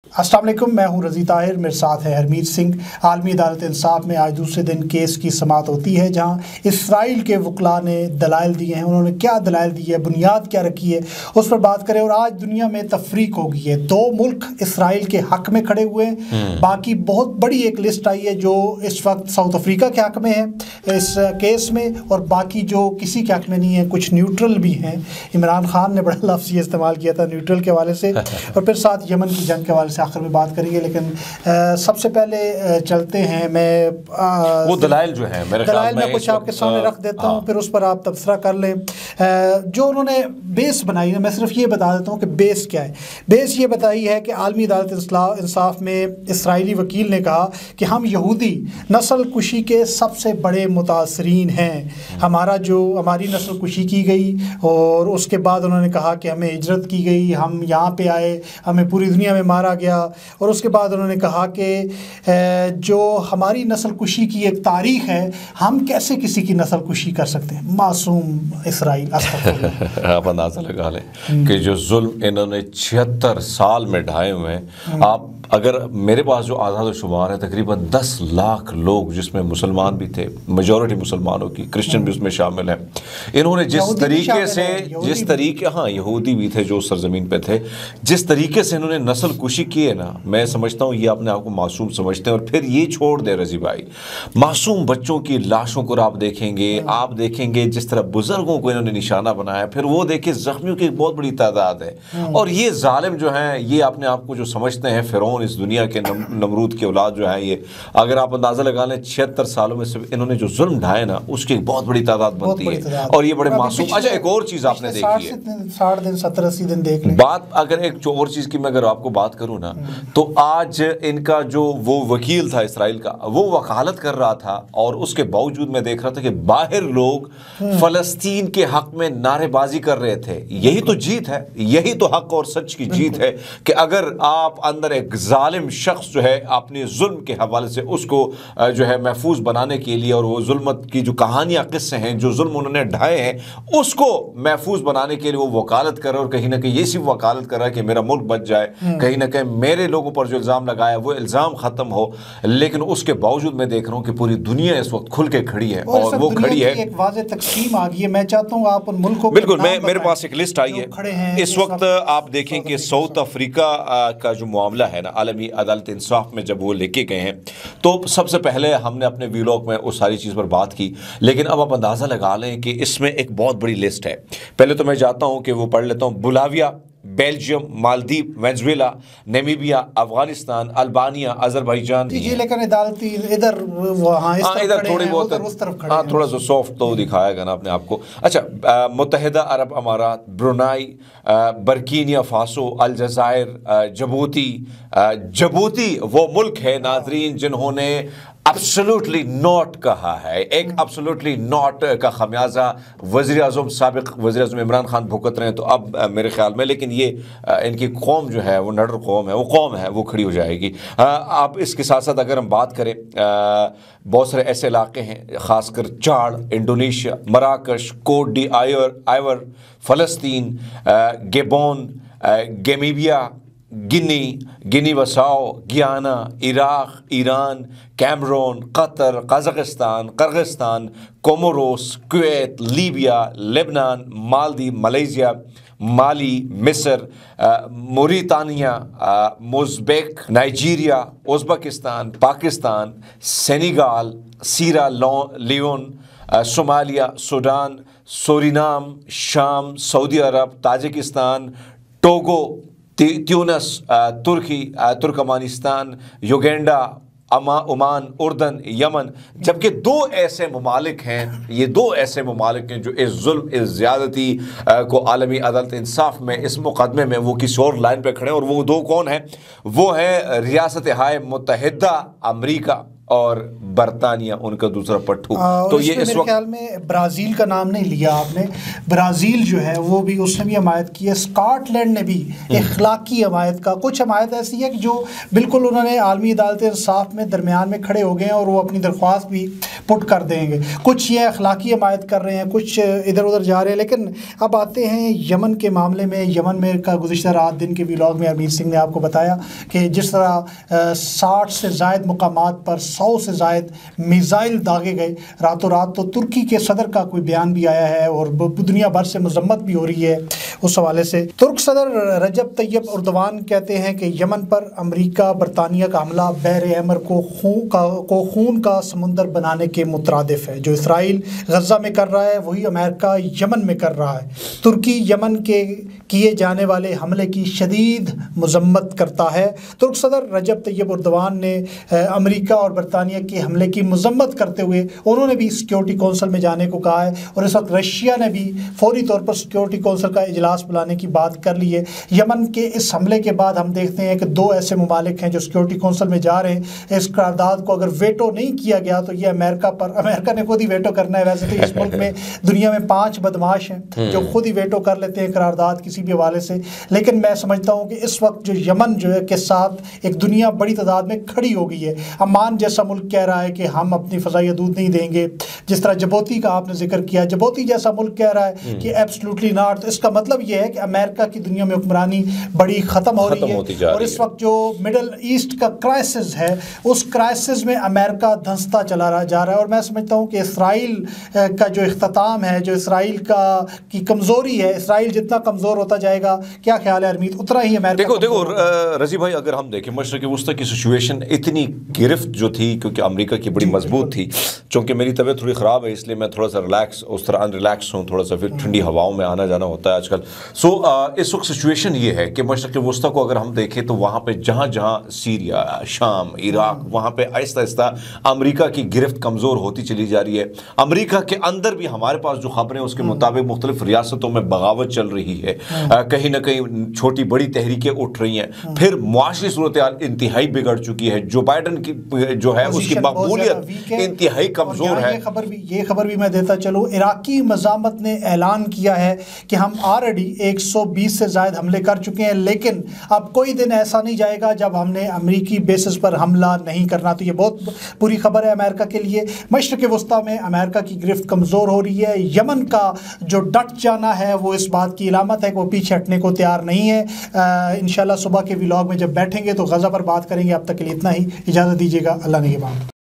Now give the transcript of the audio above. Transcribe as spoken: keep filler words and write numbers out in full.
अस्सलाम वालेकुम, मैं हूं रज़ी ताहिर, मेरे साथ है हरमीत सिंह। आलमी अदालत इंसाफ में आज दूसरे दिन केस की समाअत होती है जहां इसराइल के वकला ने दलाइल दिए हैं। उन्होंने क्या दलाइल दी है, बुनियाद क्या रखी है, उस पर बात करें। और आज दुनिया में तफरीक हो गई है, दो मुल्क इसराइल के हक़ में खड़े हुए हैं। बाकी बहुत बड़ी एक लिस्ट आई है जो इस वक्त साउथ अफ्रीका के हक़ में है इस केस में, और बाकी जो किसी के हक़ में नहीं है, कुछ न्यूट्रल भी हैं। इमरान खान ने बड़ा लफ्ज़ ये इस्तेमाल किया था न्यूट्रल के हवाले से, और फिर साथ यमन की जंग के हवाले से आखिर में बात करेंगे। लेकिन आ, सबसे पहले आ, चलते हैं, मैं आ, वो दलाइल जो है मेरे दलाइल मैं कुछ आपके सामने रख देता हूँ, फिर उस पर आप तबसरा कर लें। आ, जो उन्होंने बेस बनाई है, मैं सिर्फ ये बता देता हूँ कि बेस क्या है। बेस ये बताई है कि आलमी अदालत इंसाफ में इसराइली वकील ने कहा कि हम यहूदी नस्ल कुशी के सबसे बड़े मुतासरीन हैं। हमारा जो हमारी नस्ल कुशी की गई और उसके बाद उन्होंने कहा कि हमें हिजरत की गई, हम यहाँ पे आए, हमें पूरी दुनिया में मारा गया। और उसके बाद उन्होंने कहा कि जो हमारी नस्ल कुशी की एक तारीख़ है, हम कैसे किसी की नस्ल कुशी कर सकते हैं। मासूम इसराइल। आप अंदाज़ा लगा लें कि जो जुल्म इन्होंने छिहत्तर साल में ढाए हुए हैं। आप अगर मेरे पास जो आधार शुमार है, तकरीबन दस लाख लोग जिसमें मुसलमान भी थे, मेजॉरिटी मुसलमानों की, क्रिश्चियन भी उसमें शामिल हैं। इन्होंने जिस तरीके से जिस तरीके हाँ यहूदी भी थे जो सरजमीन पे थे, जिस तरीके से इन्होंने नस्ल कुशी की है ना, मैं समझता हूँ ये अपने आप को मासूम समझते हैं। और फिर ये छोड़ दे रजी भाई, मासूम बच्चों की लाशों को आप देखेंगे, आप देखेंगे जिस तरह बुजुर्गों को इन्होंने निशाना बनाया, फिर वो देखिए जख्मियों की एक बहुत बड़ी तादाद है। और ये जालिम जो हैं, ये अपने आप को जो समझते हैं फिरौन, इस दुनिया के नम, नमरूद की औलाद जो है ये, अगर आप अंदाजा लगा लें छिहत्तर सालों में से इन्होंने जो जुल्म ढाए ना, उसकी एक बहुत बड़ी तादाद बनती है। और ये बड़े मासूम। अच्छा, एक और चीज़ आपने देखी है, साठ दिन सत्तर अस्सी दिन देख लें बात। अगर एक जो और चीज़ की मैं अगर आपको बात करूँ ना, तो आज इनका जो वो वकील था इसराइल का, वो वकालत कर रहा था, और उसके बावजूद मैं देख रहा था कि बाहर लोग फ़लस्तीन के हक़ में नारेबाजी कर रहे थे। यही तो जीत है, यही तो हक़ और सच की जीत है कि अगर आप अंदर एक जालिम शख्स जो है अपने जुल्म के हवाले से उसको जो है महफूज बनाने के लिए, और वो जुल्मत की जो कहानियाँ किस्से हैं, जो जुल्म उन्होंने ढाए हैं, उसको महफूज बनाने के लिए वो वकालत कर रहा है। और कहीं ना कहीं ये सिर्फ वकालत कर रहा है कि मेरा मुल्क बच जाए, कहीं ना कहीं मेरे लोगों पर जो इल्ज़ाम लगाया वो इल्ज़ाम ख़त्म हो। लेकिन उसके बावजूद मैं देख रहा हूँ कि पूरी दुनिया इस वक्त खुल के खड़ी है, और वो खड़ी है, एक वाज़ेह तकसीम आ गई है। मैं चाहता हूँ आप उन मुल्कों, बिल्कुल, मैं मेरे पास एक लिस्ट आई है इस वक्त। आप देखें कि साउथ अफ्रीका का जो मामला है ना, आलमी अदालत इंसाफ में जब वो लेके गए हैं, तो सबसे पहले हमने अपने वीलॉग में उस सारी चीज़ पर बात की। लेकिन अब आप अंदाज़ा लगा लें कि इसमें एक बहुत बड़ी लिस्ट है। पहले तो मैं चाहता हूँ कि वो पढ़ लेता हूँ। Bolivia, Belgium, Maldives, Venezuela, Namibia, Afghanistan, Albania, Azerbaijan. जी, लेकिन अदालती इधर वहाँ इधर थोड़ी बहुत हाँ थोड़ा सा सॉफ्ट तो दिखाएगा ना अपने आप को। अच्छा, मुत्तहिदा अरब अमारात, ब्रुनाई, बर्किना फासो, अलजायर, जबूती। जबूती वो मुल्क है नाजरीन जिन्होंने एब्सोल्युटली नॉट कहा है। एक एब्सोल्युटली नॉट का खमियाजा वज़ीर आज़म, साबिक़ वज़ीर आज़म इमरान खान भुगत रहे हैं, तो अब मेरे ख़्याल में, लेकिन ये इनकी कौम जो है वो नडर कौम है, वो कौम है, वो खड़ी हो जाएगी। आप इसके साथ साथ अगर हम बात करें, बहुत सारे ऐसे इलाके हैं, ख़ासकर चाड, इंडोनेशिया, मराकश, कोट डी आइवर आइवर, फ़लस्तीन, Gabon, Gambia, Guinea, Guinea Bissau, Guyana, Iraq, Iran, Cameroon, Qatar, Kazakhstan, Kyrgyzstan, Comoros, Kuwait, Libya, Lebanon, Maldives, Malaysia, Mali, मिस्र, Mauritania, Mozambique, Nigeria, Uzbekistan, Pakistan, Senegal, Sierra Leone, Somalia, Sudan, Suriname, शाम, सऊदी अरब, Tajikistan, Togo, Tunis, तुर्की, Turkmenistan, Uganda, अमा Oman, उर्दन, यमन। जबकि दो ऐसे ममालिक हैं, ये दो ऐसे ममालिक हैं जो इस जुल्म, इस ज़्यादती को आलमी अदालत इंसाफ में, इस मुकदमे में वो किसी और लाइन पे खड़े हैं। और वो दो कौन हैं? वो है रियासत हाय मुत्तहिदा अमरीका اور برطانیہ ان کا دوسرا پٹھو. تو یہ اس وقت خیال میں برازیل کا نام نہیں لیا آپ نے. برازیل جو ہے وہ بھی اس نے بھی حمایت کی ہے. اسکاٹ لینڈ نے بھی اخلاقی حمایت کا. کچھ حمایت ایسی ہے کہ جو بالکل انہوں نے عالمی عدالت انصاف میں درمیان میں کھڑے ہو گئے ہیں اور وہ اپنی درخواست بھی پٹ کر دیں گے. کچھ یہ اخلاقی حمایت کر رہے ہیں, کچھ ادھر ادھر جا رہے ہیں. لیکن اب آتے ہیں یمن کے معاملے میں. یمن میں کا گزشتہ رات دن کے ویلاگ میں ہرمیت سنگھ نے آپ کو بتایا کہ جس طرح ساٹھ سے زائد مقامات پر سو سے زائد میزائل داغے گئے راتوں رات. تو ترکی کے صدر کا کوئی بیان بھی آیا ہے اور دنیا بھر سے مذمت بھی ہو رہی ہے اس حوالے سے. ترک صدر رجب طیب اردوان کہتے ہیں کہ یمن پر امریکہ برطانیہ کا حملہ بحر احمر کو خون کا کو خون کا سمندر بنانے کے مترادف ہے. جو اسرائیل غزہ میں کر رہا ہے وہی امریکہ یمن میں کر رہا ہے. ترکی یمن کے کیے جانے والے حملے کی شدید مذمت کرتا ہے. ترک صدر رجب طیب اردوان نے امریکہ اور برطانیہ کے حملے کی مذمت کرتے ہوئے انہوں نے بھی سیکیورٹی کونسل میں جانے کو کہا ہے. اور اس وقت رشیا نے بھی فوری طور پر سیکیورٹی کونسل کا اجلاس بلانے کی بات کر لی ہے. یمن کے اس حملے کے بعد ہم دیکھتے ہیں کہ دو ایسے ممالک ہیں جو سیکیورٹی کونسل میں جا رہے ہیں. اس قرارداد کو اگر ویٹو نہیں کیا گیا تو یہ امریکہ پر امریکہ نے خود ہی ویٹو کرنا ہے. ویسے تو اس ملک میں دنیا میں پانچ بدماش ہیں جو خود ہی ویٹو کر لیتے ہیں قرارداد کسی بھی حوالے سے. لیکن میں سمجھتا ہوں کہ اس وقت جو یمن جو ہے کے ساتھ ایک دنیا بڑی تعداد میں کھڑی ہو گئی ہے. عمان جیسا ملک کہہ رہا ہے کہ ہم اپنی فضائی حدود نہیں دیں گے. جس طرح جبوتی کا آپ نے ذکر کیا, جبوتی جیسا ملک کہہ رہا ہے کہ ایبسلوٹلی ناٹ. اس کا مطلب یہ ہے کہ امریکہ کی دنیا میں حکمرانی بڑی ختم ہو رہی ہے. اور اس وقت جو مڈل ایسٹ کا کرائسس ہے اس کرائسس میں امریکہ دھنستا چلا رہا جا رہا ہے. اور میں سمجھتا ہوں کہ اسرائیل کا جو اختتام ہے, جو اسرائیل کا کی کمزوری ہے, اسرائیل جتنا کمزور ہوتا جائے گا, کیا خیال ہے ارمیت, اتنا ہی امریکہ. دیکھو دیکھو رضی بھائی, اگر ہم دیکھیں مشرق وسطی کی سچویشن اتنی گرفت جو تھی کیونکہ امریکہ کی بڑی مضبوط تھی. چونکہ میری طبیعت تھوڑی خراب ہے اس لیے میں تھوڑا سا ریلیکس اس طرح ان ریلیکس ہوں, تھوڑا سا پھر ٹھنڈی ہواؤں میں آنا جانا ہوتا ہے آج کل. سو اس وقت سچویشن یہ ہے کہ مشرق وسطی کو اگر ہم دیکھیں تو وہاں پہ جہاں جہاں سیریا, شام, عراق, وہاں پہ آہستہ آہستہ امریکہ کی گرفت کمزور ہوتی چلی جا رہی ہے. امریکہ کے اندر بھی ہمارے پاس جو خبریں اس کے مطابق مختلف ریاستوں میں بغاوت چل رہی ہے, کہیں نہ کہیں چھوٹی بڑی تحریکیں اٹھ رہی ہیں. پھر معاشی صورتحال انتہائی بگڑ چکی ہے. جو بائیڈن کی جو ہے اس کی مقبولیت انتہائی کمزور ہے. یہ خبر بھی یہ خبر بھی میں دیتا چلوں, عراقی مزاحمت نے اعلان کیا ہے کہ ہم آلریڈی ایک سو بیس سے زائد حملے کر چکے ہیں, لیکن اب کوئی دن ایسا نہیں جائے گا جب ہم نے امریکی بیسس پر حملہ نہیں کرنا. تو یہ بہت بری خبر ہے امریکہ کے لیے. مشرق وسطیٰ میں امریکہ کی گرفت کمزور ہو رہی ہے. یمن کا جو ڈٹ جانا ہے وہ اس بات کی علامت ہے کہ وہ پیچھے ہٹنے کو تیار نہیں ہے. انشاءاللہ صبح کے ولاگ میں جب بیٹھیں گے تو غزہ پر بات کریں گے. اب تک کے لیے اتنا ہی, اجازت دیجیے گا. اللہ نگہبان.